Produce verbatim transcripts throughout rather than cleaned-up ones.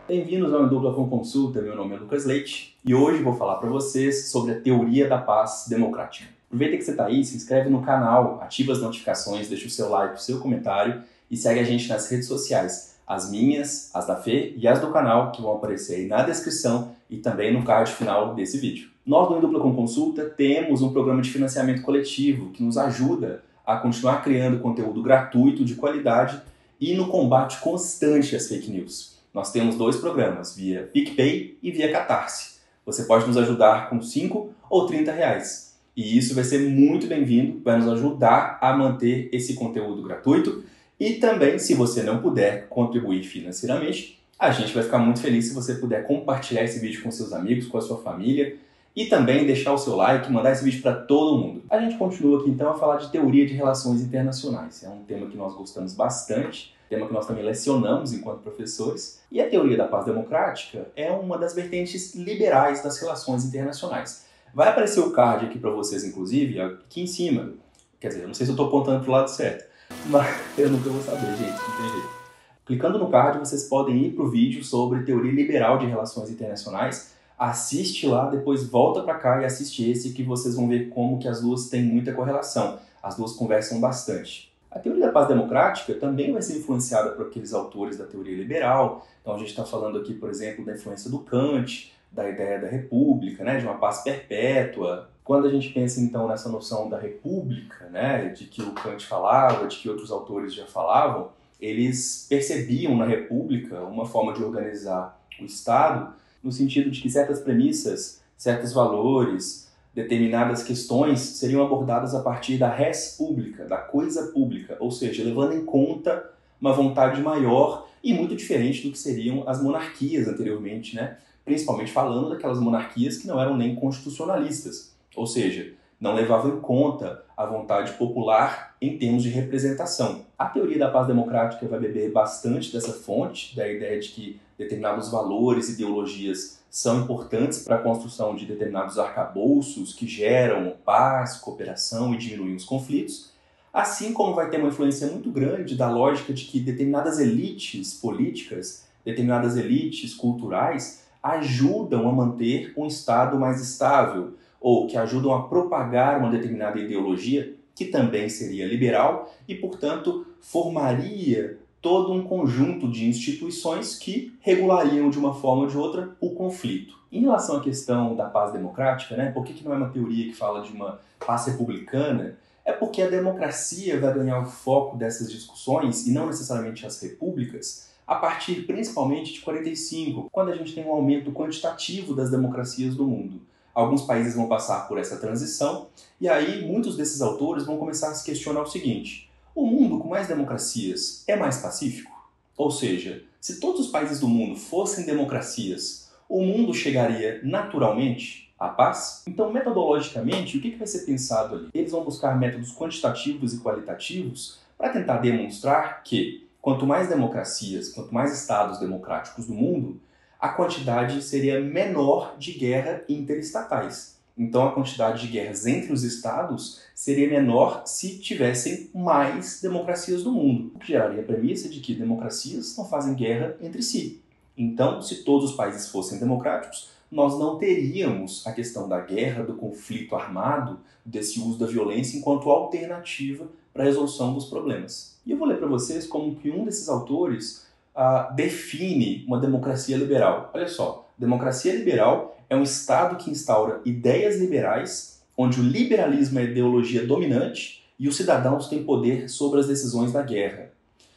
Bem-vindos ao Em Dupla com Consulta, meu nome é Lucas Leite e hoje vou falar para vocês sobre a teoria da paz democrática. Aproveita que você está aí, se inscreve no canal, ativa as notificações, deixa o seu like, o seu comentário e segue a gente nas redes sociais, as minhas, as da Fê e as do canal, que vão aparecer aí na descrição e também no card final desse vídeo. Nós do Em Dupla com Consulta temos um programa de financiamento coletivo que nos ajuda a continuar criando conteúdo gratuito de qualidade e no combate constante às fake news. Nós temos dois programas, via PicPay e via Catarse. Você pode nos ajudar com cinco ou trinta reais. E isso vai ser muito bem-vindo, vai nos ajudar a manter esse conteúdo gratuito. E também, se você não puder contribuir financeiramente, a gente vai ficar muito feliz se você puder compartilhar esse vídeo com seus amigos, com a sua família. E também deixar o seu like, mandar esse vídeo para todo mundo. A gente continua aqui então a falar de teoria de relações internacionais. É um tema que nós gostamos bastante. Tema que nós também lecionamos enquanto professores, e a teoria da paz democrática é uma das vertentes liberais das relações internacionais. Vai aparecer o card aqui para vocês, inclusive, aqui em cima. Quer dizer, eu não sei se eu estou apontando para o lado certo, mas eu nunca vou saber, gente, não tem jeito. Clicando no card, vocês podem ir para o vídeo sobre teoria liberal de relações internacionais, assiste lá, depois volta para cá e assiste esse, que vocês vão ver como que as duas têm muita correlação. As duas conversam bastante. A teoria da paz democrática também vai ser influenciada por aqueles autores da teoria liberal. Então a gente está falando aqui, por exemplo, da influência do Kant, da ideia da república, né, de uma paz perpétua. Quando a gente pensa então nessa noção da república, né, de que o Kant falava, de que outros autores já falavam, eles percebiam na república uma forma de organizar o Estado no sentido de que certas premissas, certos valores, determinadas questões seriam abordadas a partir da res publica, da coisa pública, ou seja, levando em conta uma vontade maior e muito diferente do que seriam as monarquias anteriormente, né? Principalmente falando daquelas monarquias que não eram nem constitucionalistas, ou seja, não levavam em conta a vontade popular em termos de representação. A teoria da paz democrática vai beber bastante dessa fonte, da ideia de que determinados valores e ideologias são importantes para a construção de determinados arcabouços que geram paz, cooperação e diminuem os conflitos, assim como vai ter uma influência muito grande da lógica de que determinadas elites políticas, determinadas elites culturais ajudam a manter um Estado mais estável, ou que ajudam a propagar uma determinada ideologia, que também seria liberal e, portanto, formaria todo um conjunto de instituições que regulariam de uma forma ou de outra o conflito. Em relação à questão da paz democrática, né, por que, que não é uma teoria que fala de uma paz republicana? É porque a democracia vai ganhar o foco dessas discussões, e não necessariamente as repúblicas, a partir principalmente de quarenta e cinco, quando a gente tem um aumento quantitativo das democracias do mundo. Alguns países vão passar por essa transição, e aí muitos desses autores vão começar a se questionar o seguinte: o mundo com mais democracias é mais pacífico? Ou seja, se todos os países do mundo fossem democracias, o mundo chegaria naturalmente à paz? Então, metodologicamente, o que vai ser pensado ali? Eles vão buscar métodos quantitativos e qualitativos para tentar demonstrar que quanto mais democracias, quanto mais estados democráticos do mundo, a quantidade seria menor de guerra interestatais. Então a quantidade de guerras entre os estados seria menor se tivessem mais democracias no mundo, o que geraria a premissa de que democracias não fazem guerra entre si. Então, se todos os países fossem democráticos, nós não teríamos a questão da guerra, do conflito armado, desse uso da violência enquanto alternativa para a resolução dos problemas. E eu vou ler para vocês como que um desses autores Uh, define uma democracia liberal. Olha só, democracia liberal é um Estado que instaura ideias liberais, onde o liberalismo é a ideologia dominante e os cidadãos têm poder sobre as decisões da guerra.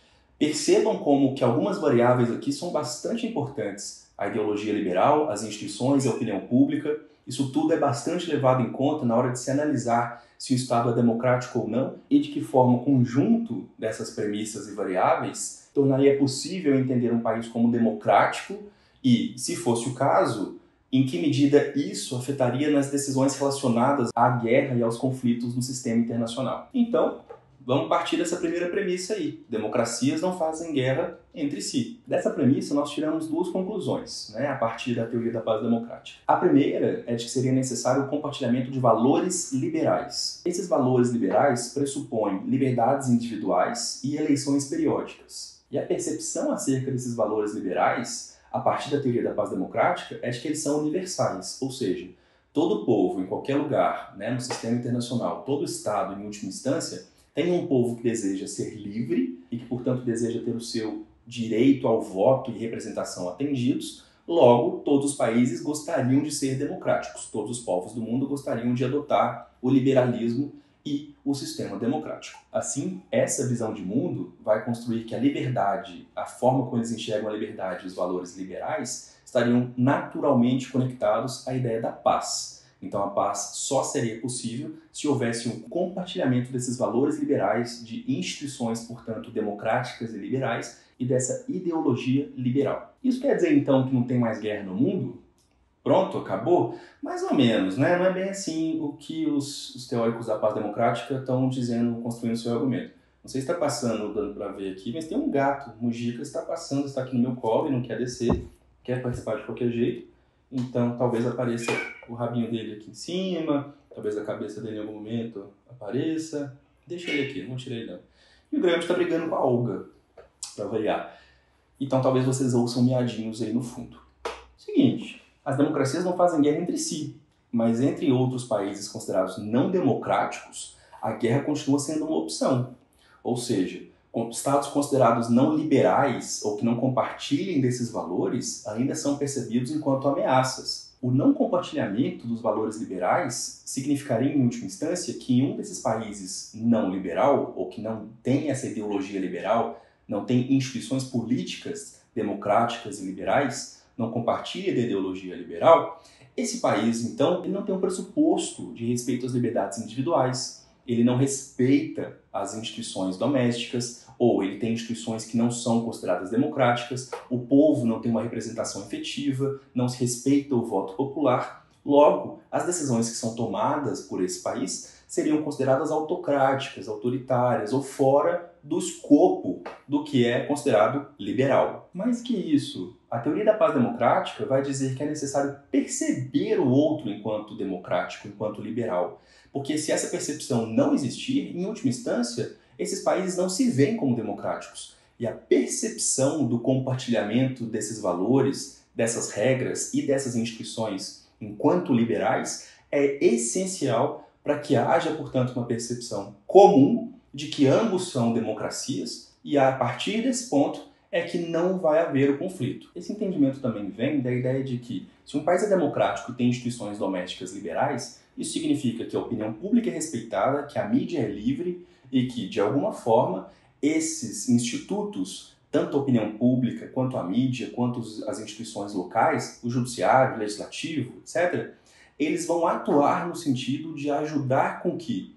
Percebam como que algumas variáveis aqui são bastante importantes. A ideologia liberal, as instituições, a opinião pública, isso tudo é bastante levado em conta na hora de se analisar se o Estado é democrático ou não e de que forma o conjunto dessas premissas e variáveis tornaria possível entender um país como democrático e, se fosse o caso, em que medida isso afetaria nas decisões relacionadas à guerra e aos conflitos no sistema internacional. Então, vamos partir dessa primeira premissa aí. Democracias não fazem guerra entre si. Dessa premissa, nós tiramos duas conclusões, né, a partir da teoria da paz democrática. A primeira é de que seria necessário o compartilhamento de valores liberais. Esses valores liberais pressupõem liberdades individuais e eleições periódicas. E a percepção acerca desses valores liberais a partir da teoria da paz democrática é de que eles são universais, ou seja, todo povo, em qualquer lugar, né, no sistema internacional, todo Estado, em última instância, tem um povo que deseja ser livre e que, portanto, deseja ter o seu direito ao voto e representação atendidos. Logo, todos os países gostariam de ser democráticos. Todos os povos do mundo gostariam de adotar o liberalismo e o sistema democrático. Assim, essa visão de mundo vai construir que a liberdade, a forma como eles enxergam a liberdade e os valores liberais, estariam naturalmente conectados à ideia da paz. Então a paz só seria possível se houvesse um compartilhamento desses valores liberais, de instituições, portanto, democráticas e liberais, e dessa ideologia liberal. Isso quer dizer, então, que não tem mais guerra no mundo? Pronto, acabou? Mais ou menos, né? Não é bem assim o que os, os teóricos da paz democrática estão dizendo, construindo seu argumento. Não sei se está passando, dando para ver aqui, mas tem um gato, um Mujica, está passando, está aqui no meu colo e não quer descer, quer participar de qualquer jeito. Então, talvez apareça o rabinho dele aqui em cima, talvez a cabeça dele em algum momento apareça. Deixa ele aqui, não tirei ele não. E o Gramsci está brigando com a Olga, para variar. Então, talvez vocês ouçam miadinhos aí no fundo. Seguinte, as democracias não fazem guerra entre si, mas entre outros países considerados não democráticos, a guerra continua sendo uma opção. Ou seja, estados considerados não liberais ou que não compartilhem desses valores ainda são percebidos enquanto ameaças. O não compartilhamento dos valores liberais significaria, em última instância, que em um desses países não liberal, ou que não tem essa ideologia liberal, não tem instituições políticas democráticas e liberais, não compartilha da ideologia liberal, esse país, então, ele não tem um pressuposto de respeito às liberdades individuais, ele não respeita as instituições domésticas, ou ele tem instituições que não são consideradas democráticas, o povo não tem uma representação efetiva, não se respeita o voto popular. Logo, as decisões que são tomadas por esse país seriam consideradas autocráticas, autoritárias ou fora do escopo do que é considerado liberal. Mais que isso, a teoria da paz democrática vai dizer que é necessário perceber o outro enquanto democrático, enquanto liberal. Porque se essa percepção não existir, em última instância, esses países não se veem como democráticos. E a percepção do compartilhamento desses valores, dessas regras e dessas instituições enquanto liberais é essencial para que haja, portanto, uma percepção comum de que ambos são democracias e a partir desse ponto é que não vai haver o conflito. Esse entendimento também vem da ideia de que se um país é democrático e tem instituições domésticas liberais, isso significa que a opinião pública é respeitada, que a mídia é livre e que, de alguma forma, esses institutos, tanto a opinião pública, quanto a mídia, quanto as instituições locais, o judiciário, o legislativo, etcétera, eles vão atuar no sentido de ajudar com que,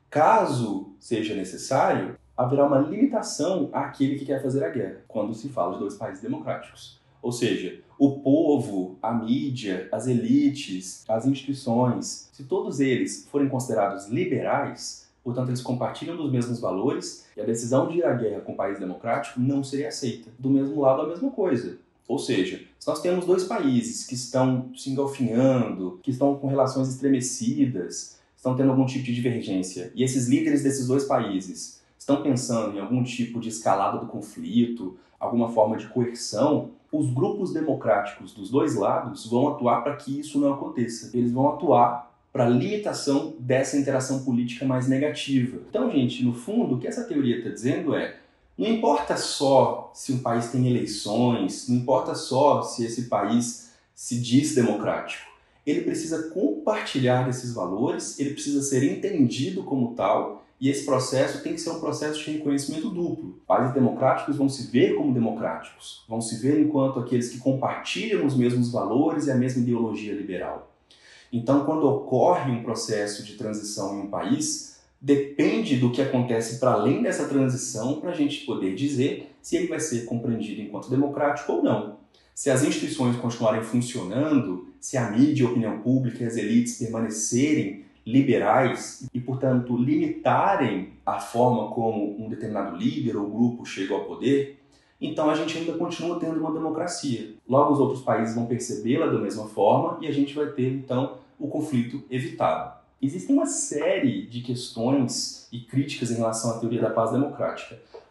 caso seja necessário, haverá uma limitação àquele que quer fazer a guerra, quando se fala de dois países democráticos. Ou seja, o povo, a mídia, as elites, as instituições, se todos eles forem considerados liberais, portanto eles compartilham dos mesmos valores, e a decisão de ir à guerra com um país democrático não seria aceita. Do mesmo lado, a mesma coisa. Ou seja, se nós temos dois países que estão se engalfinhando, que estão com relações estremecidas, estão tendo algum tipo de divergência, e esses líderes desses dois países estão pensando em algum tipo de escalada do conflito, alguma forma de coerção, os grupos democráticos dos dois lados vão atuar para que isso não aconteça. Eles vão atuar para a limitação dessa interação política mais negativa. Então, gente, no fundo, o que essa teoria está dizendo é: não importa só se um país tem eleições, não importa só se esse país se diz democrático. Ele precisa compartilhar desses valores, ele precisa ser entendido como tal, e esse processo tem que ser um processo de reconhecimento duplo. Países democráticos vão se ver como democráticos, vão se ver enquanto aqueles que compartilham os mesmos valores e a mesma ideologia liberal. Então, quando ocorre um processo de transição em um país, depende do que acontece para além dessa transição para a gente poder dizer se ele vai ser compreendido enquanto democrático ou não. Se as instituições continuarem funcionando, se a mídia, a opinião pública e as elites permanecerem liberais e, portanto, limitarem a forma como um determinado líder ou grupo chega ao poder, então a gente ainda continua tendo uma democracia. Logo, os outros países vão percebê-la da mesma forma e a gente vai ter, então, o conflito evitado. Existe uma série de questões e críticas em relação à teoria da paz democrática.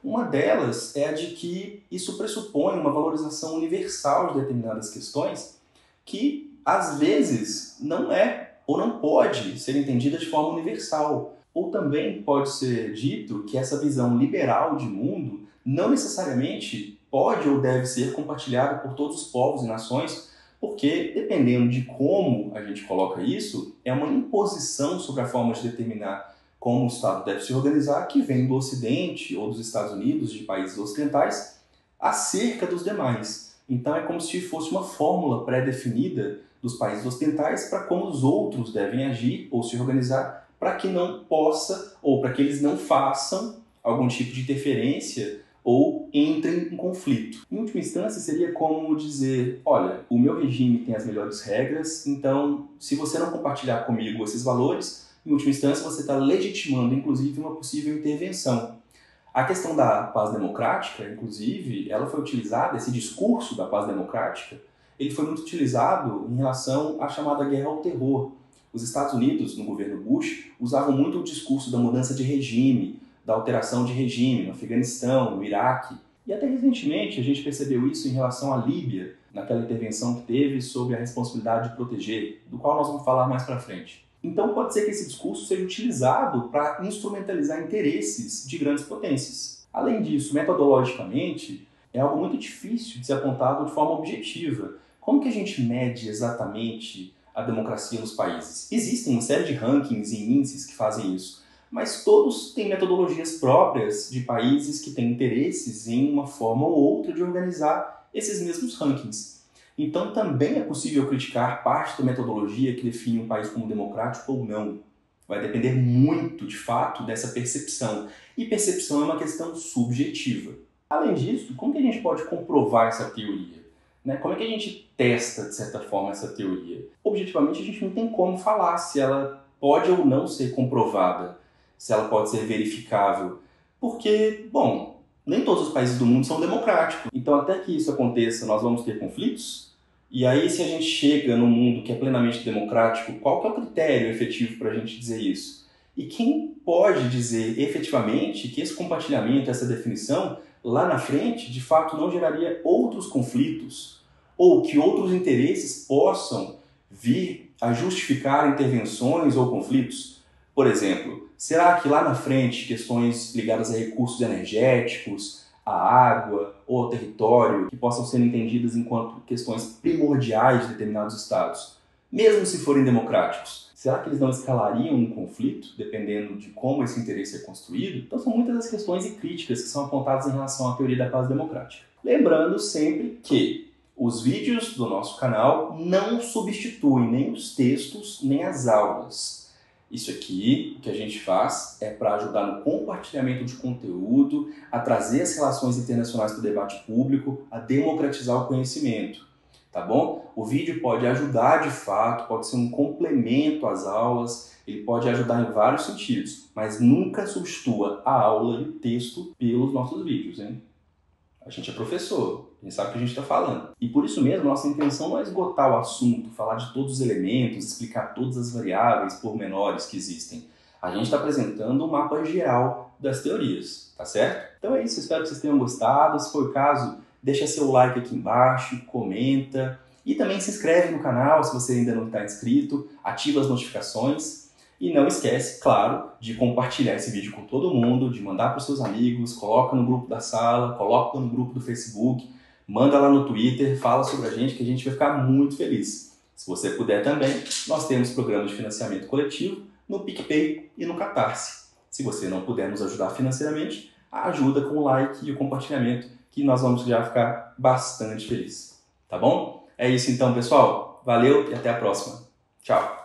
Uma delas é a de que isso pressupõe uma valorização universal de determinadas questões que, às vezes, não é ou não pode ser entendida de forma universal. Ou também pode ser dito que essa visão liberal de mundo não necessariamente pode ou deve ser compartilhada por todos os povos e nações, porque, dependendo de como a gente coloca isso, é uma imposição sobre a forma de determinar como o Estado deve se organizar, que vem do Ocidente ou dos Estados Unidos, de países ocidentais, acerca dos demais. Então é como se fosse uma fórmula pré-definida dos países ocidentais para como os outros devem agir ou se organizar, para que não possa, ou para que eles não façam algum tipo de interferência ou entrem em conflito. Em última instância, seria como dizer, olha, o meu regime tem as melhores regras, então se você não compartilhar comigo esses valores, em última instância você está legitimando, inclusive, uma possível intervenção. A questão da paz democrática, inclusive, ela foi utilizada, esse discurso da paz democrática, ele foi muito utilizado em relação à chamada guerra ao terror. Os Estados Unidos, no governo Bush, usavam muito o discurso da mudança de regime, da alteração de regime no Afeganistão, no Iraque. E até recentemente a gente percebeu isso em relação à Líbia, naquela intervenção que teve sobre a responsabilidade de proteger, do qual nós vamos falar mais para frente. Então pode ser que esse discurso seja utilizado para instrumentalizar interesses de grandes potências. Além disso, metodologicamente, é algo muito difícil de ser apontado de forma objetiva. Como que a gente mede exatamente a democracia nos países? Existem uma série de rankings e índices que fazem isso, mas todos têm metodologias próprias de países que têm interesses em uma forma ou outra de organizar esses mesmos rankings. Então também é possível criticar parte da metodologia que define um país como democrático ou não. Vai depender muito, de fato, dessa percepção. E percepção é uma questão subjetiva. Além disso, como que a gente pode comprovar essa teoria? Né? Como é que a gente testa, de certa forma, essa teoria? Objetivamente, a gente não tem como falar se ela pode ou não ser comprovada, se ela pode ser verificável. Porque, bom, nem todos os países do mundo são democráticos. Então, até que isso aconteça, nós vamos ter conflitos. E aí, se a gente chega num mundo que é plenamente democrático, qual que é o critério efetivo para a gente dizer isso? E quem pode dizer efetivamente que esse compartilhamento, essa definição, lá na frente, de fato, não geraria outros conflitos ou que outros interesses possam vir a justificar intervenções ou conflitos? Por exemplo, será que lá na frente questões ligadas a recursos energéticos, à água ou ao território, que possam ser entendidas enquanto questões primordiais de determinados estados, mesmo se forem democráticos, será que eles não escalariam um conflito, dependendo de como esse interesse é construído? Então são muitas as questões e críticas que são apontadas em relação à teoria da paz democrática. Lembrando sempre que os vídeos do nosso canal não substituem nem os textos, nem as aulas. Isso aqui, o que a gente faz é para ajudar no compartilhamento de conteúdo, a trazer as relações internacionais para o debate público, a democratizar o conhecimento, tá bom? O vídeo pode ajudar de fato, pode ser um complemento às aulas, ele pode ajudar em vários sentidos, mas nunca substitua a aula e o texto pelos nossos vídeos, hein? A gente é professor, a gente sabe o que a gente está falando. E por isso mesmo, nossa intenção não é esgotar o assunto, falar de todos os elementos, explicar todas as variáveis pormenores que existem. A gente está apresentando um mapa geral das teorias, tá certo? Então é isso, espero que vocês tenham gostado. Se for o caso, deixa seu like aqui embaixo, comenta. E também se inscreve no canal se você ainda não está inscrito, ativa as notificações. E não esquece, claro, de compartilhar esse vídeo com todo mundo, de mandar para os seus amigos, coloca no grupo da sala, coloca no grupo do Facebook, manda lá no Twitter, fala sobre a gente que a gente vai ficar muito feliz. Se você puder também, nós temos programas de financiamento coletivo no PicPay e no Catarse. Se você não puder nos ajudar financeiramente, ajuda com o like e o compartilhamento, que nós vamos já ficar bastante felizes. Tá bom? É isso então, pessoal. Valeu e até a próxima. Tchau!